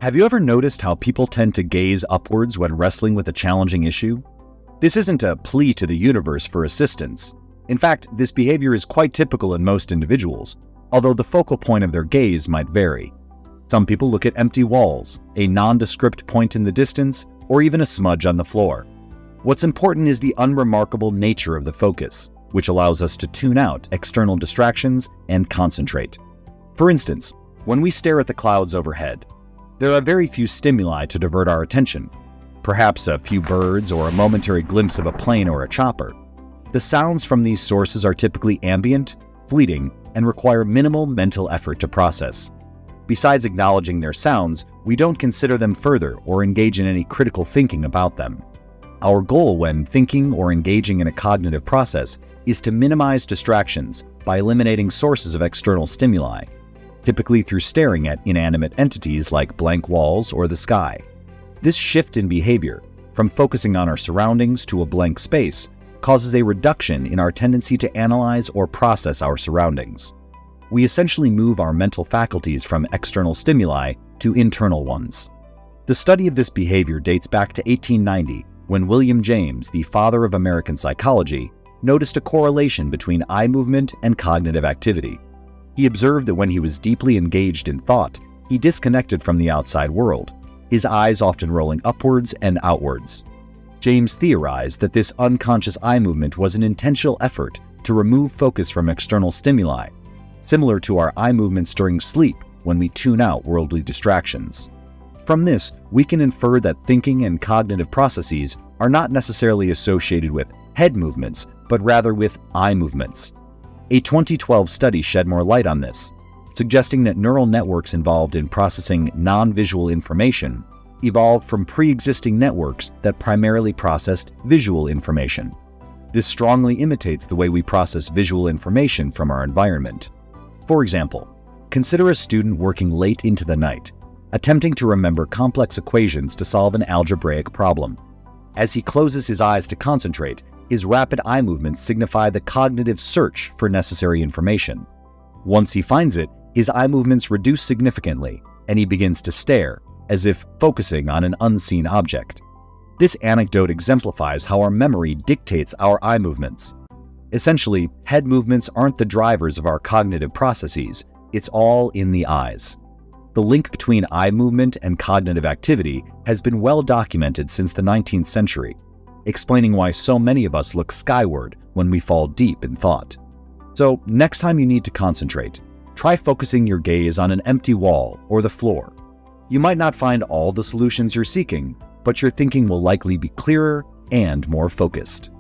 Have you ever noticed how people tend to gaze upwards when wrestling with a challenging issue? This isn't a plea to the universe for assistance. In fact, this behavior is quite typical in most individuals, although the focal point of their gaze might vary. Some people look at empty walls, a nondescript point in the distance, or even a smudge on the floor. What's important is the unremarkable nature of the focus, which allows us to tune out external distractions and concentrate. For instance, when we stare at the clouds overhead, there are very few stimuli to divert our attention. Perhaps a few birds or a momentary glimpse of a plane or a chopper. The sounds from these sources are typically ambient, fleeting, and require minimal mental effort to process. Besides acknowledging their sounds, we don't consider them further or engage in any critical thinking about them. Our goal when thinking or engaging in a cognitive process is to minimize distractions by eliminating sources of external stimuli, typically through staring at inanimate entities like blank walls or the sky. This shift in behavior, from focusing on our surroundings to a blank space, causes a reduction in our tendency to analyze or process our surroundings. We essentially move our mental faculties from external stimuli to internal ones. The study of this behavior dates back to 1890, when William James, the father of American psychology, noticed a correlation between eye movement and cognitive activity. He observed that when he was deeply engaged in thought, he disconnected from the outside world, his eyes often rolling upwards and outwards. James theorized that this unconscious eye movement was an intentional effort to remove focus from external stimuli, similar to our eye movements during sleep when we tune out worldly distractions. From this, we can infer that thinking and cognitive processes are not necessarily associated with head movements, but rather with eye movements. A 2012 study shed more light on this, suggesting that neural networks involved in processing non-visual information evolved from pre-existing networks that primarily processed visual information. This strongly imitates the way we process visual information from our environment. For example, consider a student working late into the night, attempting to remember complex equations to solve an algebraic problem. As he closes his eyes to concentrate, his rapid eye movements signify the cognitive search for necessary information. Once he finds it, his eye movements reduce significantly, and he begins to stare, as if focusing on an unseen object. This anecdote exemplifies how our memory dictates our eye movements. Essentially, head movements aren't the drivers of our cognitive processes, it's all in the eyes. The link between eye movement and cognitive activity has been well documented since the 19th century, explaining why so many of us look skyward when we fall deep in thought. So, next time you need to concentrate, try focusing your gaze on an empty wall or the floor. You might not find all the solutions you're seeking, but your thinking will likely be clearer and more focused.